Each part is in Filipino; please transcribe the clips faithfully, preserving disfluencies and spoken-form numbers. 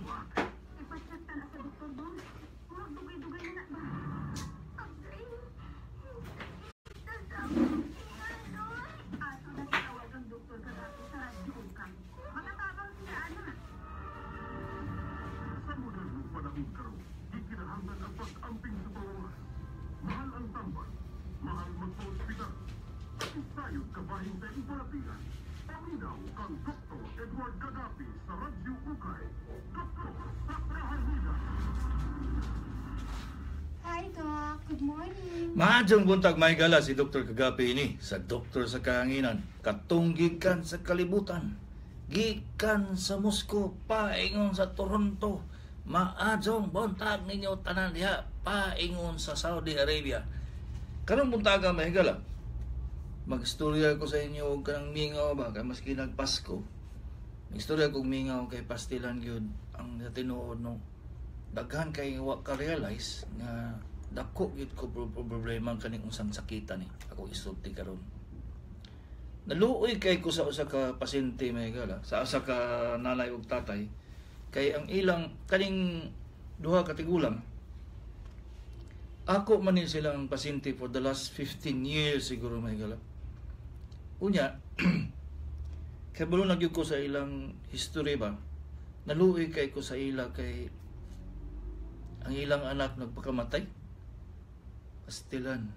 Mahal magpa-ospital. Isayod kabahin sa imparatian. Paminaw kang Doktor Edward Kagapi sa Radyo Ukay. Doktor sa Kahalina. Hi, Doc. Good morning. Maadjong buntag may gala si Doktor Kagapi ini sa Doktor sa Kahanginan. Katunggikan sa kalibutan. Gikan sa Moscow, paingon sa Toronto. Maadjong buntag ninyo tanan diha, paingon sa Saudi Arabia. Karong buntaga may gala. Magstorya ko sa inyo og kanang mingaw ba kay maski nagpasko. Magstorya ko mingaw kay pastilan gyud ang tinuod no. Daghan kay wa ka realize nga dako gyud ko problema kaning unsang sakitan ni. Ako isulti karon. Naluoy kay ko sa usa ka pasyente may gala, sa usa ka nanay ug tatay kay ang ilang kaning duha ka tigulang. Ako man ni silang pasyente for the last fifteen years siguro may gala. Unya, kay balo nagyud ko sa ilang history ba, naluoy kay ko sa ila kay ang ilang anak nagpakamatay. Pastilan.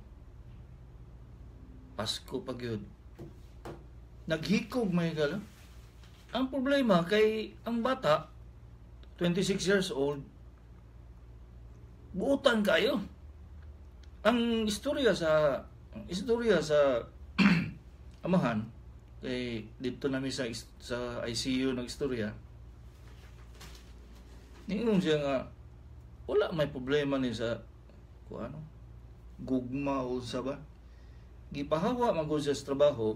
Pasko pa gyud. Naghikog may gala. Ang problema kay ang bata, twenty-six years old, buutan kayo. Ang istorya sa ang istorya sa amahan kay dito namin sa sa I C U ng istorya. Ningon siya nga wala may problema ni sa kuano gugma o sa ba. Gipahawa magud siya sa trabaho.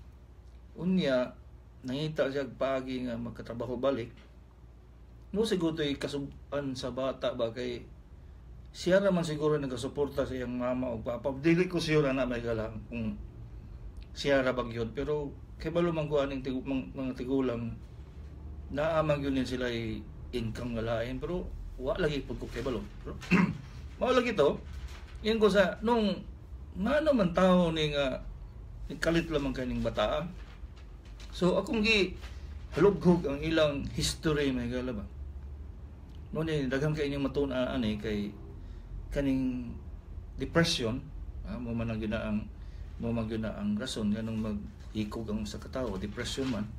Unya nangita siya pagi nga magkatrabaho balik. No siguro ay kasuban sa bata ba kay siya naman siguro nagasuporta sa iyang mama o papa. Dili ko siya na may galang kung siya rabag yun. Pero kay balo mangguan ng tigu, mang, mga tigulang naamang yun sila ay income nga lain. Pero wala lagi po ko kay balo. Pero mao lagi to. Yan ko sa nung nga naman tao ni nga kalit lamang kaning bata. So akong gi halughog ang ilang history may gala ba. No ni daghang kay inyong matun-an ani kay kaning depression, ah, mo man ang ginaang mo man gyud ang rason nganong mag-ikog ang sa katawo, depression man.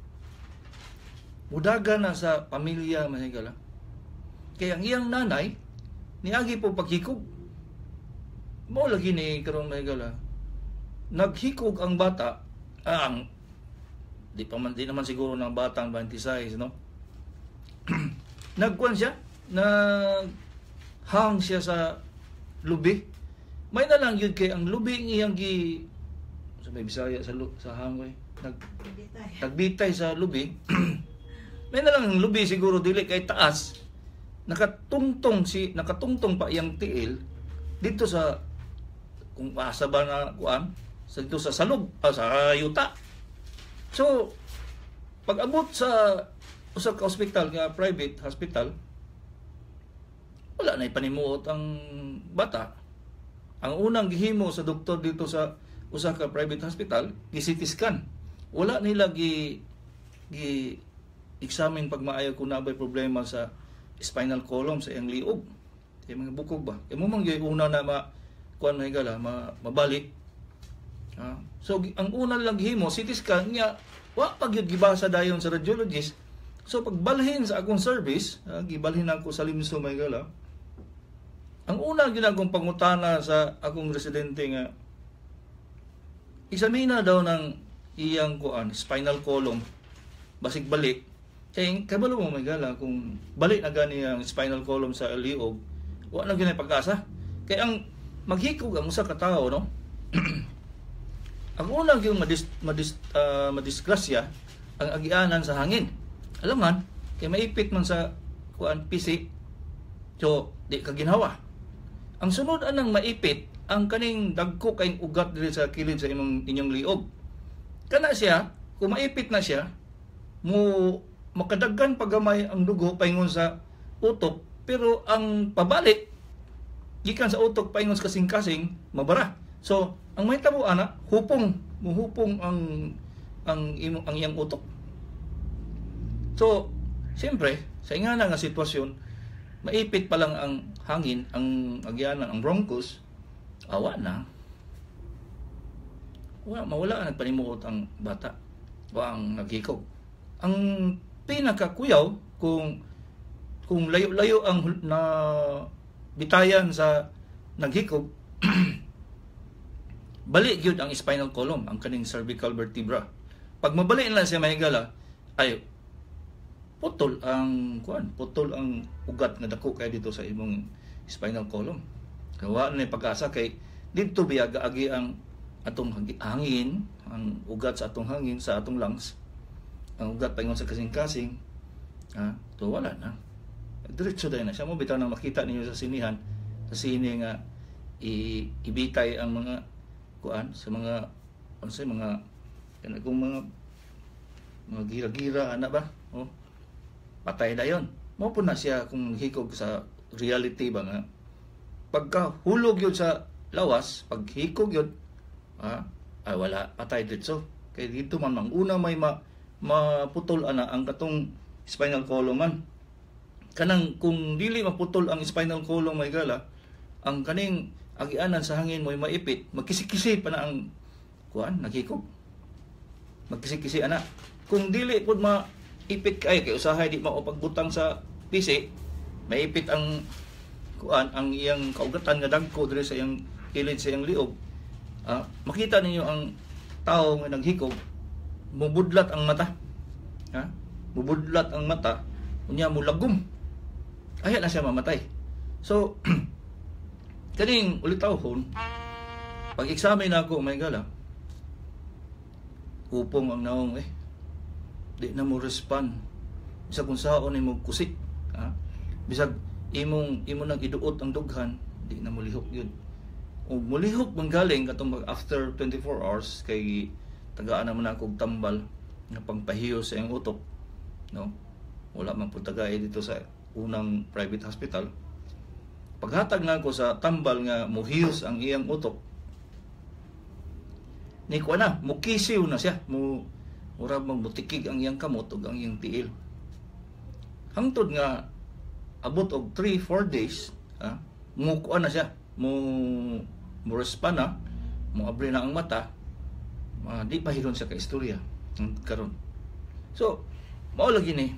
Mudaga na sa pamilya man higala. Kaya ang iyang nanay niagi po paghikog. Mo lagi ni karong higala. Naghikog ang bata, ah, ang di pa man di naman siguro ng batang twenty-six, no? Nagkuan siya, nag hang siya sa lubi. May na lang yun kay ang lubi iyang gi sa may Bisaya sa sa hangway nag nagbitay sa lubi. May na lang ang lubi siguro dili kay taas. Nakatungtong si nakatungtong pa iyang tiil dito sa kung asa ba na kuan sa dito sa salog ah, sa yuta. So pag abot sa usa ka hospital nga private hospital, wala na ipanimuot ang bata. Ang unang gihimo sa doktor dito sa usa ka private hospital, gi-C T scan. Wala nila gi gi examine pag maayo kung nabay problema sa spinal column sa iyang liog. Kay mga bukog ba? Kay mo man gyud una na ma kuan na higala ma, mabalik. Ha? So ang una lang gihimo C T scan niya, wa pa gyud gibasa dayon sa radiologist. So pagbalhin sa akong service, ha, gibalhin ako sa Limso may gala. Ang una ginagong pangutana sa akong residente nga examina daw ng iyang kuan spinal column basig balik. Kay kabalo mo may gala kung balik na gani ang spinal column sa liog, wa na gyud pag-asa. Kay ang maghikog ang usa ka tawo, no? Ang una gyud madis, madis, uh, madisgrasya ang agianan sa hangin. Alam man, kay maipit man sa kuan P C. So, di ka ginhawa. Ang sunod anang maipit ang kaning dagko kayong ugat diri sa kilid sa imong inyong liog. Kana siya, kung maipit na siya, mo makadaggan pagamay ang dugo paingon sa utok, pero ang pabalik gikan sa utok paingon sa kasing-kasing mabara. So ang mahitabo ana hupong muhupong ang ang imo ang iyang utok. So siyempre sa ingana nga sitwasyon maipit pa lang ang hangin, ang agyanan, ang bronchus, awa na. Wala, mawala ang nagpanimuot ang bata o ang naghikog. Ang pinakakuyaw kung kung layo-layo ang na bitayan sa naghikog, balik yun ang spinal column, ang kaning cervical vertebra. Pag mabalik lang siya mahigala, ay putol ang kuan, putol ang ugat nga dako kay dito sa imong spinal column. Kawa na pag-asa kay dito biyaga agi ang atong hangin, ang ugat sa atong hangin sa atong lungs. Ang ugat paingon sa kasing-kasing, ha, to wala na. Diretso dahil na siya mo bitaw nang makita ninyo sa sinihan, sa sine nga i ibitay ang mga kuan sa mga ano sa mga kana kung mga mga gira-gira ana ba, oh. Patay na yon. Mo po na siya kung hikog sa reality ba nga. Pagka hulog yun sa lawas, pag hikog yun, ah, ay wala, patay dito. Kaya dito man, mang una may ma, maputol ana ang katong spinal column man. Kanang kung dili maputol ang spinal column may gala, ang kaning agianan sa hangin mo'y maipit, magkisi-kisi pa na ang kuan, naghikog. Magkisi-kisi ana. Kung dili pud ma ipit kay kay usahay di mao pagbutang sa pisi, maipit ang kuan ang iyang kaugatan nga dagko diri sa iyang kilid sa iyang liog. Ah, makita ninyo ang tao nga naghikog, mubudlat ang mata. Ha? Mubudlat ang mata, unya mulagom. Aya na siya mamatay. So kaning ulitawhon, pag examine ako may gala, hupong ang naong eh. Di na mo respond bisag kung saon ni mo kusik, ha? Bisag imong imo nang iduot ang dughan, di na mo lihok yun. O mulihok manggaling katong after twenty-four hours kay tagaan naman ako og tambal nga pangpahiyo sa iyang utok, no? Wala man pud tagay dito sa unang private hospital. Paghatag na ako sa tambal nga muhiyos ang iyang utok, ni ko na mukisiw na siya, mo murag magbutikig ang iyang kamot ug ang iyang tiil. Hangtod nga abot og three four days, ha, mukuan na siya, mo mo respond na, mo abri na ang mata, uh, di pa hiron siya ka istorya karon. So mao lagi ni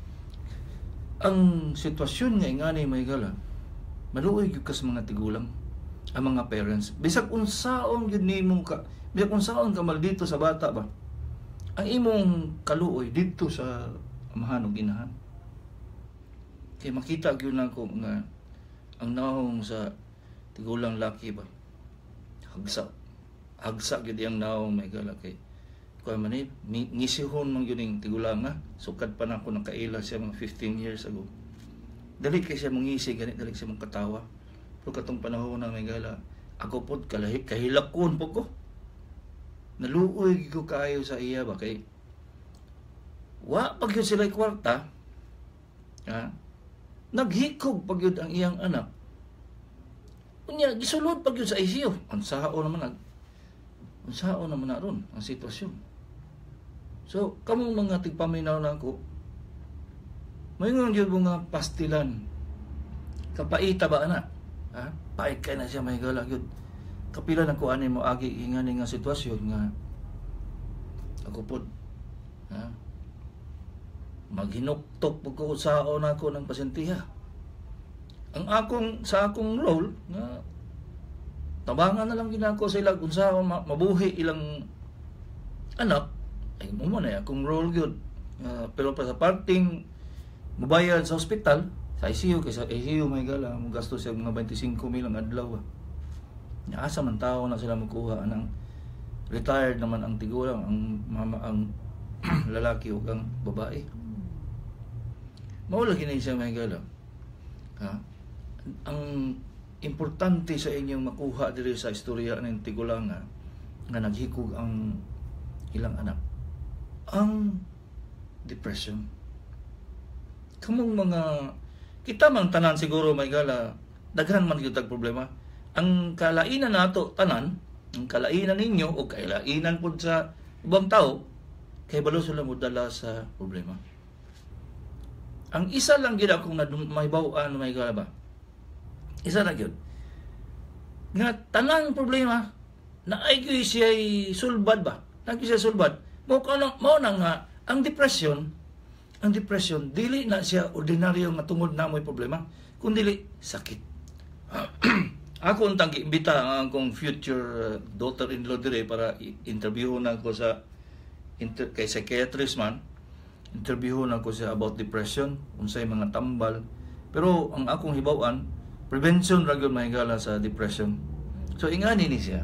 ang sitwasyon nga ingani may gala, maluoy gyud ka sa mga tigulang, ang mga parents. Bisag unsaon gyud nimo ka, bisag unsaon ka mal dito sa bata ba, ang imong kaluoy dito sa amahan ug inahan. Kay makita gyud nako nga ang naong sa tigulang laki ba, hagsa hagsa gyud ang naong may gala kay kuan man ni ngisihon man gyud ning tigulang nga sukad pa nako nakaila siya mga fifteen years ago. Dali kay siya mongisi gani, dali siya mong katawa. Pero katong panahon na may gala, ako pod kalahi kahilakon po ko. Naluoy ko kayo sa iya ba kay wa pag yun sila kwarta, ha, naghikog pag yun ang iyang anak, unya gisulod pag yun sa I C U. Ang sao naman nag ang sao naman na ron ang sitwasyon. So kamong mga tigpaminaw na ako, mayroon yun mga pastilan kapaita ba ana, ha, pait kay na siya may gala yun. Kapila na ko ani mo agi ingani nga sitwasyon nga ako pod, ha, maghinuktok pag ko saon ako ng pasyentiha. Ang akong sa akong role nga tabangan na lang ginako sa ilang kung saon mabuhi ilang anak, ay mo man ay akong role gyud. Uh, pero pa sa parting mabayad sa ospital sa I C U, kaysa I C U may gala mo gasto siya mga twenty-five mil ang adlaw. Asa man tao na sila magkuha ng retired naman ang tigulang, ang mama, ang lalaki o ang babae. Maula kini siya may gala, ha? Ang importante sa inyong makuha diri sa istorya ng tigulang nga, nga naghikog ang ilang anak, ang depression. Kamong mga kita man tanan siguro may gala daghan man gyud tag problema. Ang kalainan nato tanan, ang kalainan ninyo o kalainan pud sa ibang tao kay balo sila mo dala sa problema. Ang isa lang gyud akong mahibaw-an may gala ba. Isa lang gyud. Nga tanang problema na ay gyud siya sulbad ba. Nagi siya sulbad. Mo kana mo na nga ang depression, ang depression dili na siya ordinaryo nga tungod na mo'y problema, kundi sakit. Ako untang giimbita ang akong future daughter-in-law dire para interviewon ako sa inter, kay psychiatrist man. Interviewon ako siya about depression, unsay mga tambal. Pero ang akong hibaw-an, prevention ra gyud mahigala sa depression. So ingani ni siya.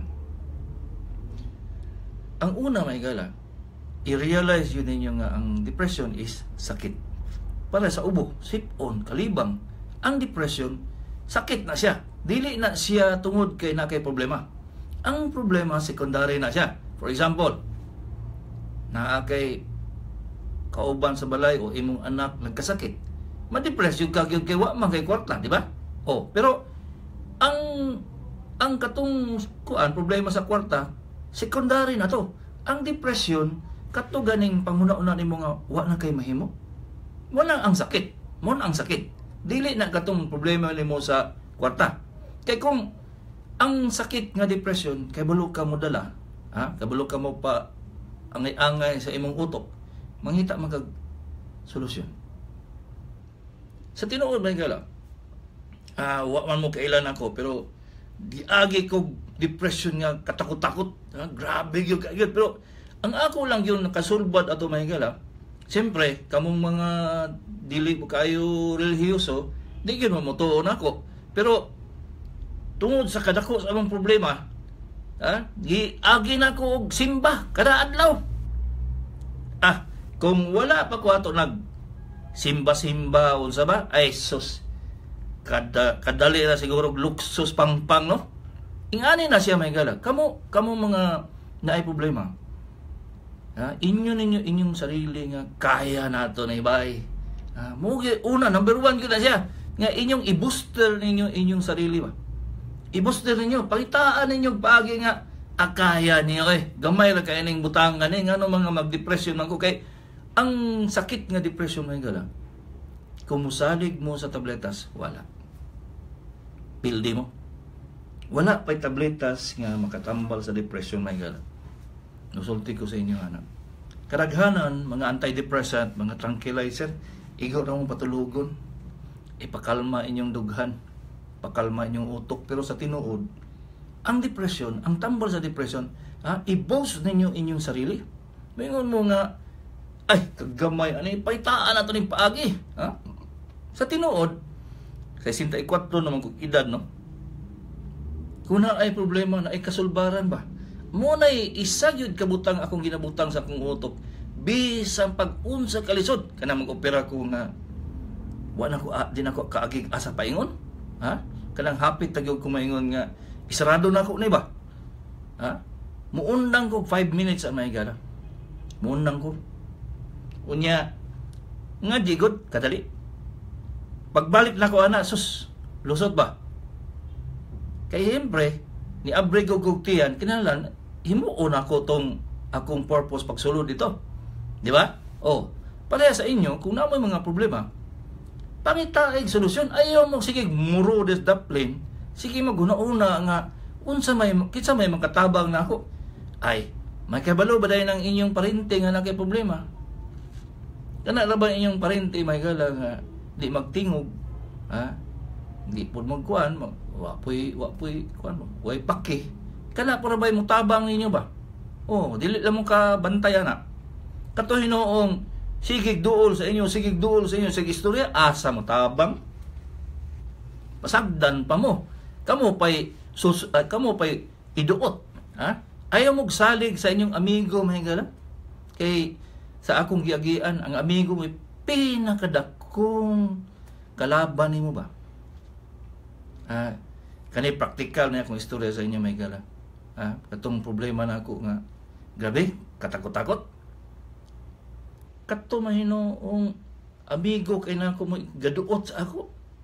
Ang una mahigala, i-realize yun ninyo nga ang depression is sakit. Para sa ubo, sip-on, kalibang, ang depression, sakit na siya. Dili na siya tungod kay na kay problema. Ang problema, secondary na siya. For example, naa kay kauban sa balay o imong anak nagkasakit. Ma-depress yung kagyod kay wa man kay kwarta, di ba? Oh, pero ang ang katong kuan problema sa kwarta, secondary na to. Ang depression kato ganing panguna-una nimo nga wa na kay mahimo. Mo na ang sakit. Mo na ang sakit. Dili na katong problema nimo sa kwarta. Kay kung ang sakit nga depression kay bulo ka mo dala, ha? Kabalo ka mo pa angay-angay sa imong utok, manghita man kag solusyon. Sa tinuod may gala. Ah, wa man mo kailan ako pero giagi ko depression nga katakot-takot. Ha? Grabe gyud kayod pero ang ako lang yung nakasulbad ato may gala. Siyempre, kamong mga dili mo kayo relihiyoso, di gyud mo motuon ako. Pero tungod sa kadako sa among problema, ha? Giagi na ko og simba kada adlaw. Ah, kung wala pa ko ato nag simba-simba unsa ba? Ay sus. Kada kadali na siguro luksus pangpang no. Ingani na siya may gala. Kamo kamo mga naay problema. Ha? Inyo ninyo inyong sarili nga kaya nato na ibay. Ha? Mugi una number one gyud na siya. Nga inyong i-booster ninyo inyong sarili ba. I-booster ninyo, pakitaan ninyo pagi nga akaya niyo eh. Gamay ra kay ning butangan eh ngano mga mag-depression man ko kay ang sakit nga depression may gala. Kung musalig mo sa tabletas, wala. Pildi mo. Wala pa'y tabletas nga makatambal sa depression may gala. Nusulti ko sa inyo anak. Kadaghanan mga antidepressant, mga tranquilizer, igaw ra mo patulugon. Ipakalma inyong dughan, pakalma inyong utok. Pero sa tinuod, ang depression, ang tambal sa depression, ha, i-boost ninyo inyong sarili. Mingon mo nga, ay, kagamay, ano yung paitaan na ito ng paagi. Ha? Sa tinuod, sa sixty-four naman kong edad, no? Kung na ay problema na ay kasulbaran ba? Muna isa yun kabutang akong ginabutang sa akong utok. Bisang pag-unsa kalisod. Kana mag-opera ko nga, wala ko, ah, din ako kaagig asa paingon. Ha? Kanang hapit tagyog ko maingon nga, isarado na ako na ba? Ha? Muundang ko five minutes ang may gana. Muundang ko. Unya, nga jigod, kadali. Pagbalik na ko ana, sus, lusot ba? Kaya hiyempre, ni abrigo gugtiyan, kinalan, himuon ako tong akong purpose pagsulod dito. Di ba? O, pareha sa inyo, kung na may mga problema, pangitaig solusyon, ayaw mo, sige, muro des daplin, sige, maguna-una nga, unsa may, kitsa may makatabang na ako, ay, may kabalo ba dahil ng inyong parente nga na kay problema? Kana ra ba inyong parente may gala nga di magtingog, ha? Di pud magkuan, wa puy wa puy kuan mo, way paki. Kana para ba mo tabang ninyo ba? Oh, dili lang mo ka bantayan na. Kato hinoong sigig duol sa inyo, sigig duol sa inyo sa istorya, asa mo tabang? Pasagdan pa mo. Kamo pay sus uh, kamo pay iduot, ha? Ayaw mo salig sa inyong amigo may gala. Kay sa akong giagian, ang amigo mo pinakadakong kalaban nimo ba? Ah, kani praktikal na akong istorya sa inyo may gala. Ah, katong problema na ako nga grabe, katakot-takot. Kato mahinoong amigo kay na ako mo gaduot sa ako.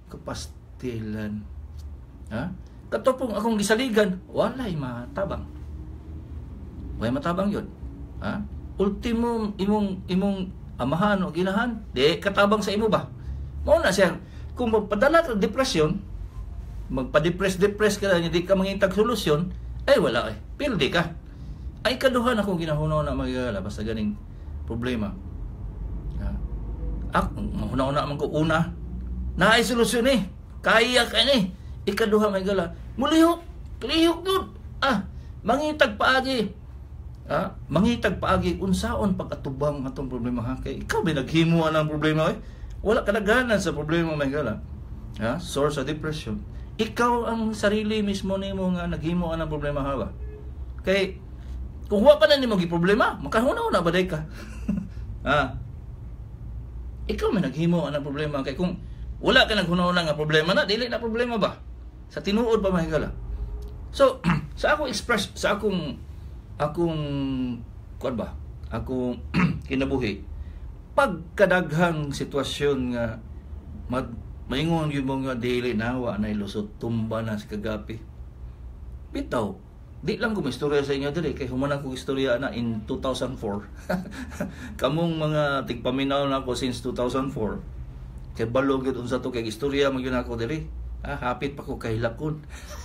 kapastilan. Ha? Katopong akong gisaligan, walay matabang. Walay matabang yun. Ha? Ultimo imong imong amahan o ginahan, di katabang sa imo ba? Mao na siya. Kung magpadala ka depresyon, magpa-depress-depress ka na, hindi ka mangitag solusyon, ay wala eh. Pildi ka. Ay kaduhan akong ginahunaw na magigala basta ganing problema. Ha? Ako, mahunaw na man ko una, na ay solusyon eh. Kaya ka ni. Ikaduha magigala. Mulihok. Lihok yun. Ah, mangitag paagi. Ah, mangitag paagi unsaon pag-atubang atong problema ha. Kay ikaw ba naghimuan ang problema eh? Wala ka naghanan sa problema magigala. Ha? Source of depression. Ikaw ang sarili mismo nimo nga naghimuan ang problema ha ba? Kay kung wa pa na nimo gi problema, makahuna-una ba day ka? Ha? Ikaw may naghimo ang problema kay kung wala ka naghuna-una nga problema na, dili na problema ba? Sa tinuod pa mahigala. So, sa akong express, sa akong akong kuan ba? Akong kinabuhi. Pagkadaghang sitwasyon nga mag maingon yung mga dili nawa na ilusot tumba na sa kagapi. Bitaw, di lang ko istorya sa inyo diri kay humanang ko istorya na in two thousand four. Kamong mga tigpaminaw na ako since two thousand four. Kay balog gyud unsa to kay istorya magyud ako diri. Ah, hapit pa ko kay lakon.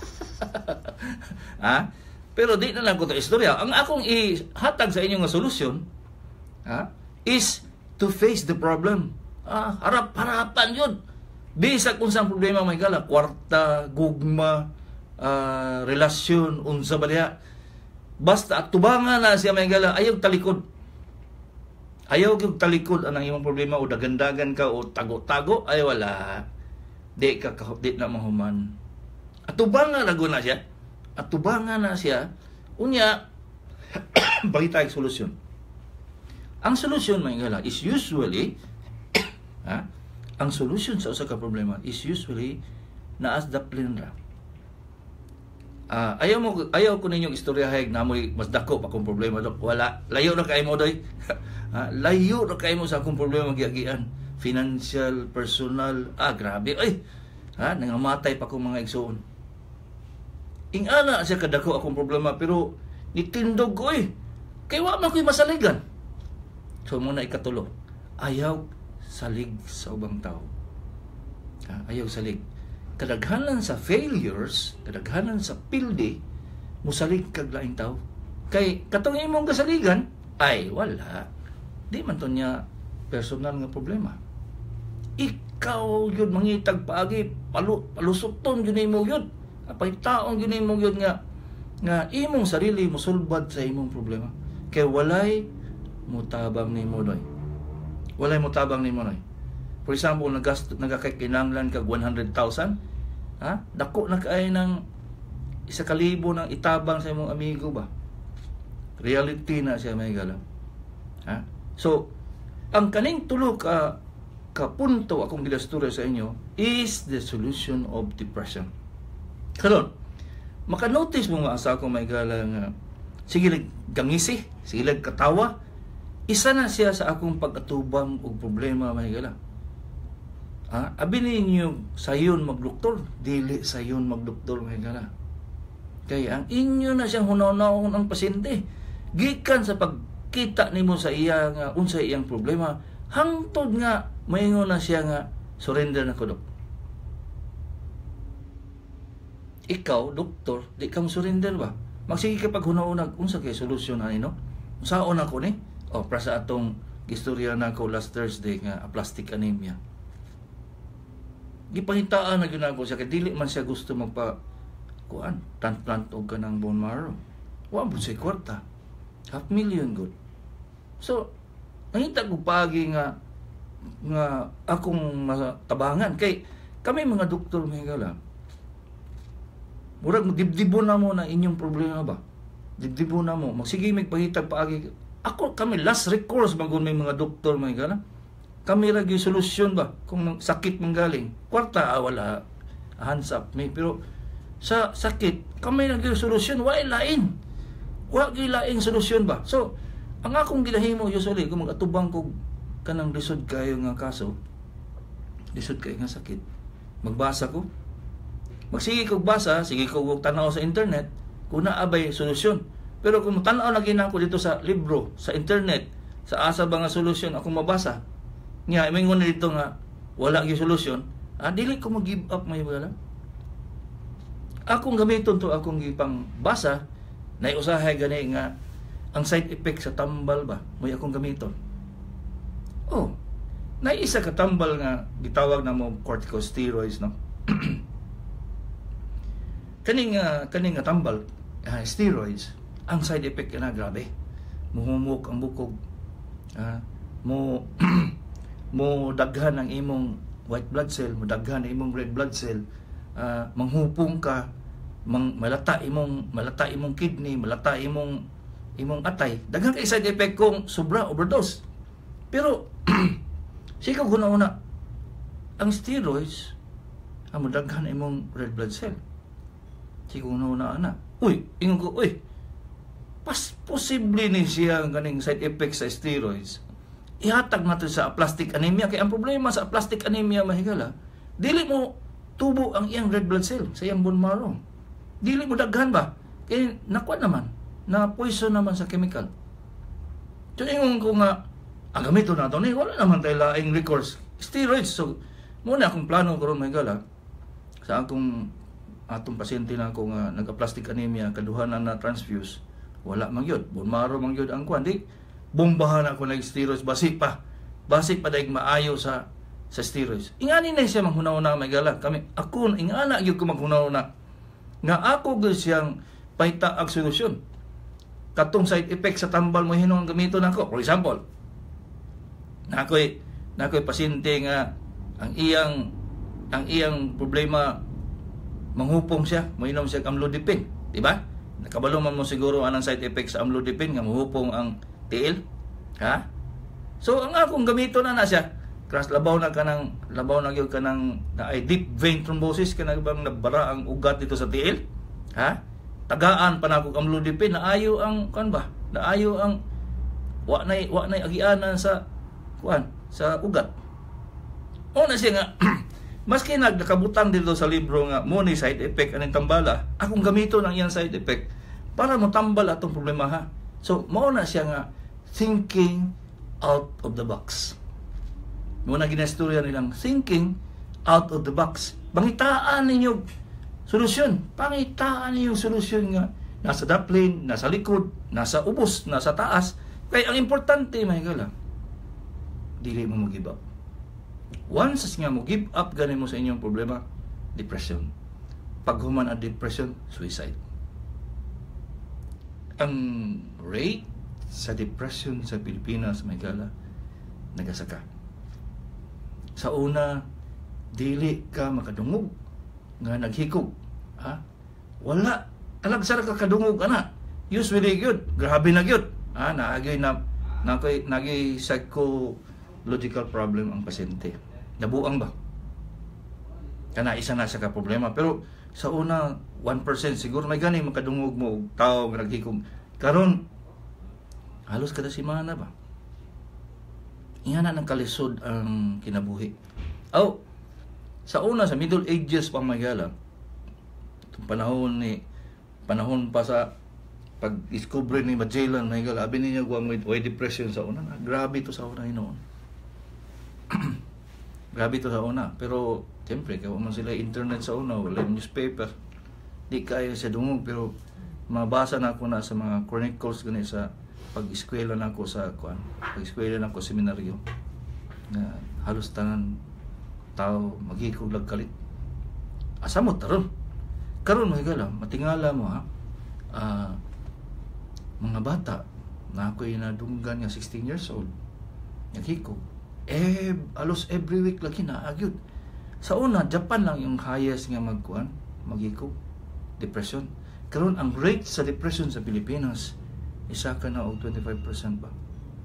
Ha? Pero di na lang ko to istorya. Ang akong ihatag sa inyo nga solusyon, ha, is to face the problem. Ah, harap-harapan yun. Bisag unsang problema may gala, kwarta, gugma, uh, relasyon, unsa ba diha. Basta atubangan na siya may gala, ayaw talikod. Ayaw gyud talikod anang imong problema o dagandagan ka o tago-tago, ay wala. Di ka di na mahuman. Atubangan na guna siya. Atubangan na siya. Unya, bakit tayo solusyon? Ang solusyon may gala is usually ha? Ang solution sa usa ka problema is usually na as discipline ra. Ah, ayaw mo ayaw ko ninyong istoryahay na mo'y mas dako pa kung problema dok. Wala, layo na kay mo doy. Ha, layo na kay mo sa akong problema giagian. Financial, personal, ah grabe ay. Ha, nangamatay pa kong mga igsoon. Ingana siya kadako akong problema pero nitindog ko eh. Kay wa man ko'y masaligan. So muna ikatulo. Ayaw salig sa ubang tao. Ha, ayaw salig. Kadaghanan sa failures, kadaghanan sa pildi, musalig kag laing tao. Kay katong imong kasaligan, ay wala. Di man to niya personal nga problema. Ikaw yun mangitag paagi, palu, palusokton yun imo yun. Apay taong yun imo yun nga nga imong sarili mosulbad sa imong problema. Kay walay mutabang nimo doy. Walay mo tabang ni mo noy. For example, nagast nagakakinanglan kag one hundred thousand, ha? Dako na kay ng isa ka libo ng itabang sa imong amigo ba? Reality na siya may gala. Ha? So, ang kaning tulo ka ka punto akong gidasturya sa inyo is the solution of depression. Karon, maka-notice mo nga asa ako may gala nga sige lag gangisi, sige lag katawa. Isa na siya sa akong pag-atubang og problema mahigala. Ah, abi ninyo sayon magdoktor, dili sayon magdoktor mahigala. Kaya ang inyo na siyang hunaw-hunaw ang pasyente. Gikan sa pagkita nimo sa iya nga unsa iyang problema, hangtod nga maingon na siya nga surrender na ko dok. Ikaw, doktor, di ka mo surrender ba? Magsige ka pag hunaw-hunag unsa kay solusyon ani no? Saon ako ni? O, para sa atong istorya na ko last Thursday nga aplastic anemia. Gipahitaan na ginagawa siya kay dili man siya gusto magpa kuan transplant og kanang bone marrow. Wa mo siya kwarta. Half million good. So, nangita ko pagi nga nga akong tabangan kay kami mga doktor mahigala. Murag dibdibon na mo na inyong problema ba? Dibdibon na mo. Magsige magpahitag paagi. Ako, kami last recourse bago may mga doktor may gana. Kami lagi solusyon ba? Kung sakit manggaling. Kwarta, ah, wala. Hands up me. Pero sa sakit, kami lagi solusyon. Wala lain. Wala laing solusyon ba? So, ang akong ginahimo usually, kung mag-atubang ko kanang lisod kayo nga kaso, lisod kayo nga sakit, magbasa ko. Magsige kog basa, sige ko og tanaw sa internet kung naabay solusyon. Pero kung tanaw na gina ko dito sa libro, sa internet, sa asa ba nga solusyon ako mabasa. Nya mingon dito nga wala gyud solusyon, ah dili ko mag-give up may wala. Akong gamiton to akong gipang basa, na usahay gani nga ang side effect sa tambal ba, may akong gamiton. Oh, na isa ka tambal nga gitawag na mo corticosteroids, no? kaning uh, kaning nga tambal, uh, steroids, ang side effect na grabe. Muhumok ang bukog. Uh, mo mo daghan ang imong white blood cell, mo daghan ang imong red blood cell, uh, manghupong ka, mang malata imong malata imong kidney, malata imong imong atay. Daghan kay side effect kung sobra overdose. Pero siya guna-una ang steroids amo daghan imong red blood cell. Siya guna-una ana. Uy, ingon ko, uy. Pas posible ni siya ganing side effect sa steroids. Ihatag natin sa aplastic anemia. Kaya ang problema sa aplastic anemia, mahigala, dili mo tubo ang iyang red blood cell sa iyang bone marrow. Dili mo daghan ba? Kaya nakuha naman, na poison naman sa chemical. So, yung ko nga, ang gamito na ito, wala naman tayo laing recourse. Steroids. So, muna akong plano ko rin, mahigala, sa akong atong pasyente na ako nga nag-aplastic anemia, kaduhanan na transfuse, wala man yun. Bone marrow man yun ang kuwan. Di, bombahan ako ng steroids, basi pa. Basi pa dahil maayo sa sa steroids. Ingani na siya maghunaw-na, mahigala. Kami, ako, ingana yun ko maghunaw-na. Nga ako gud siyang paita ang solusyon. Katong side effect sa tambal mo hinong gamito nako. For example, nakoy nakoy pasyente nga ang iyang ang iyang problema manghupong siya, moinom siya amlodipine, di ba? Nakabalo man mo siguro anang side effect sa amlodipine nga mahupong ang tiil, ha? So ang akong gamito na na siya, crash labaw na kanang labaw na gyud kanang na ay deep vein thrombosis kanang bang nabara ang ugat dito sa tiil, ha? Tagaan pa na ako amlodipine, naayo ang kan ba? Naayo ang wa nay wa nay agianan sa kuan sa ugat. O na siya nga maski nagkabutang dito sa libro nga mo ni side effect aning tambala, akong gamito ng iyang side effect para mo tambal atong problema, ha. So mao na siya nga thinking out of the box. Mo na ginastorya nilang thinking out of the box. Pangitaan ninyo solusyon. Pangitaan ninyo solusyon nga nasa daplin, nasa likod, nasa ubos, nasa taas. Kaya ang importante, mahigala, dili mo mag-give up. Once nga mo give up ganin mo sa inyong problema, depression. Pag human ang depression, suicide. Ang rate sa depression sa Pilipinas, mahigala, nagasaka. Sa una, dili ka makadungog nga naghikog, ha? Wala, alagsara ka kadungog ana. Usually good, grabe na gyud, ha? Naagay na nakoy nagay psychological problem ang pasyente. Nabuang ba? Kana isa na sa ka problema, pero sa una one percent siguro may gani makadungog mo tao nga naghikog. Karon halos kada semana ba? Ingana ng kalisod ang kinabuhi. Oh, sa una, sa Middle Ages pang Magala, itong panahon ni, panahon pa sa pag-discover ni Magellan, Magala, abi niya guwang with depression sa una. Grabe ito sa una yun. Grabe ito sa una. Pero, siyempre, kaya man sila internet sa una, wala newspaper. Di kaya siya dungog, pero mabasa na ako na sa mga chronicles gani sa pag-eskwela na ako sa kuan, pag-eskwela na ako sa seminaryo na halos tanan tao maghikog lagkalit. Asa mo taron? Karon mahigala, matingala mo, ha. Uh, mga bata na ako'y nadunggan nga sixteen years old. Naghikog. Eh, alos every week lagi na agyud. Sa una, Japan lang yung highest nga magkuan, maghikog, depression. Karon ang rate sa depression sa Pilipinas isa ka na og twenty-five percent ba.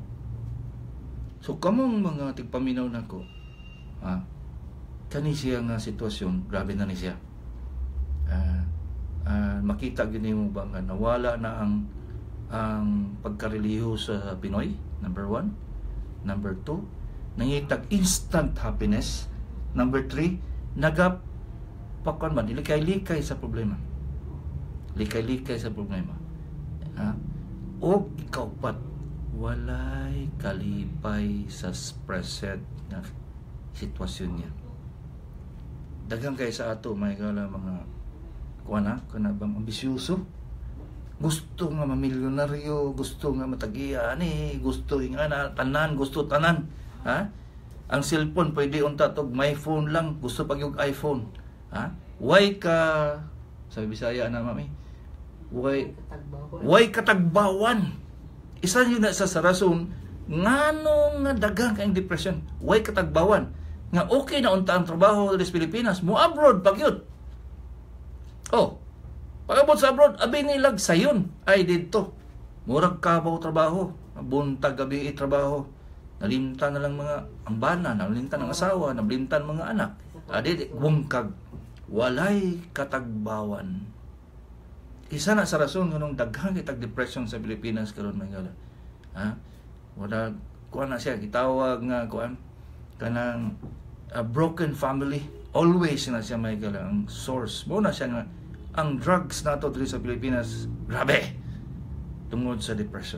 So kamong mga tigpaminaw nako, ha, kani siya nga sitwasyon, grabe na ni siya. Uh, uh, makita gini mo ba nga nawala na ang ang pagkarelihiyo sa Pinoy, number one. Number two, nangitag instant happiness. Number three, nagap pakon man likay-likay sa problema. Likay-likay sa problema. Ha? O ikaw pat walay kalipay sa present na sitwasyon niya. Daghang kay sa ato may kala mga kuana kana bang ambisyoso. Gusto nga mamilyonaryo, gusto nga matagiya ani, gusto nga na tanan, gusto tanan. Ha? Ang cellphone pwede unta tog my phone lang, gusto pag yung iPhone. Ha? Why ka sabi Bisaya na mami? Why why katagbawan? Isa yun na sa rason ngano nga daghang kayong depression. Why katagbawan? Nga okay na unta ang trabaho sa Pilipinas, mo abroad pag yun. Oh, pag-abot sa abroad, abi nilag sayon ay dito. Murag kabaw trabaho, buntag gabi trabaho. Nalimtan na lang mga ambana, nalimtan ng asawa, nalimtan mga anak. Adi wungkag walay katagbawan. Isa na sa rason nganong daghang kitag depression sa Pilipinas karon mga ha? Wala kuan na siya gitawag nga kuan kanang a broken family. Always na siya may gala ang source. Mo na siya nga ang drugs nato diri sa Pilipinas grabe tungod sa depression.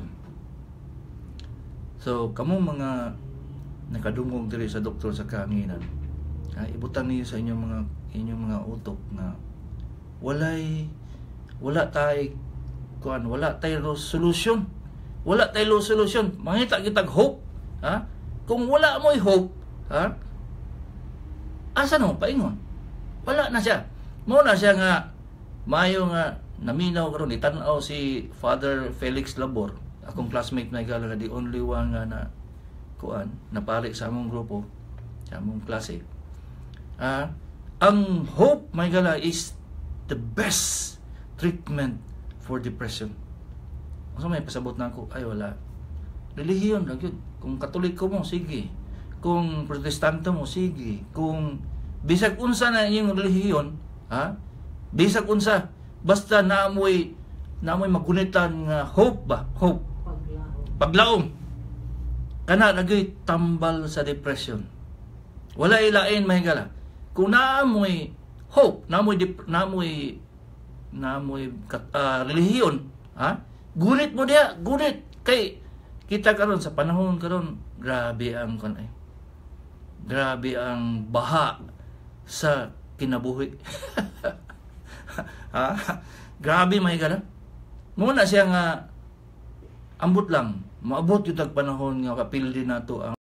So kamo mga nakadungog diri sa doktor sa kaanginan, ha, ibutan niyo sa inyong mga inyong mga utok na walay wala tay kuan wala tay solution. Wala tay solution. Mangita kitag hope, ha? Kung wala mo'y hope, ha? Asa no paingon? Wala na siya. Mo na siya nga mayo nga naminaw karon itan-aw si Father Felix Labor, akong classmate na igala nga the only one nga na kuan napali sa among grupo, sa among klase. Ah, ang hope may gala is the best treatment for depression. So may pasabot na ako, ay wala. Relihiyon lang yun. Kung Katoliko mo, sige. Kung Protestante mo, sige. Kung bisag unsa na yung relihiyon, ha? Bisag unsa, basta naamoy naamoy magunitan nga hope ba? Hope. Paglaom. Paglaom. Kana nagay tambal sa depression. Wala ilain mahigala. Kung naamoy hope, naamoy naamoy naamoy uh, relihiyon, ha? Gunit mo diya, gunit kay kita karon sa panahon karon grabe ang kun ay. Grabe ang baha sa kinabuhi. Ha? Grabe may gala. Muna siya nga ambot lang, maabot yung tag panahon nga kapildi nato ang